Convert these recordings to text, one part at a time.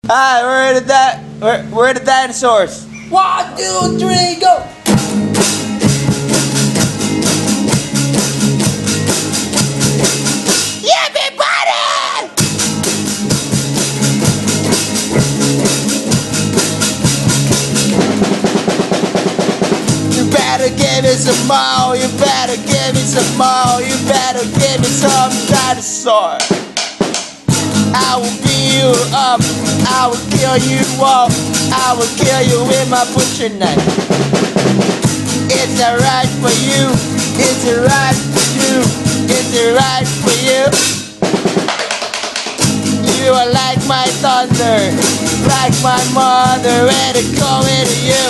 Alright, where are the dinosaurs? 1, 2, 3, go! Everybody! You better give me some more, you better give me some more, you better give me some dinosaur. I will beat you up, I will kill you all, I will kill you with my butcher knife. Is it right for you? Is it right for you? Is it right for you? You are like my thunder, like my mother, ready to come into you.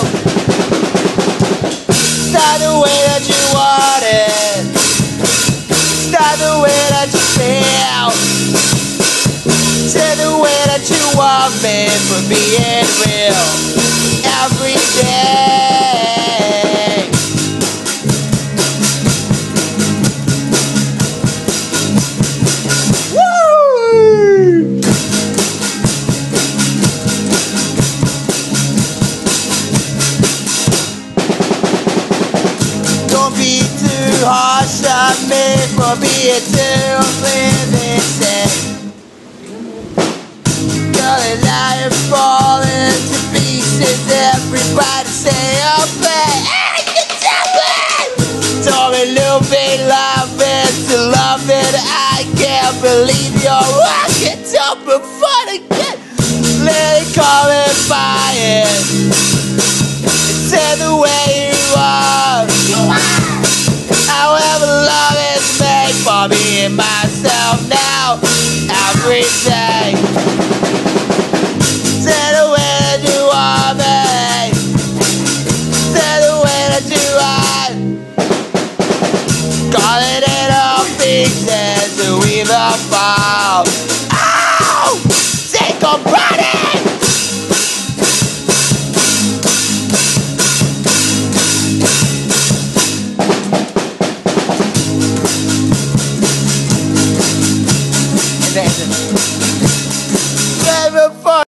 Start the way that you want it, start the way that you feel. Say the way that you want me for being real every day. Woo! Don't be too harsh on me for being too limited. I'm falling to pieces. Everybody say, oh, man, I can tell it. Told me, Luffy, love it, to love it. I can't believe you're rocking up before the kid. Let it come and buy it. Say the way you are. However, love is made for me and myself now, every day. Say the way that you want me, say the way that you want. Calling it all pieces to weave a fall. Ow! Take a body! And that's it.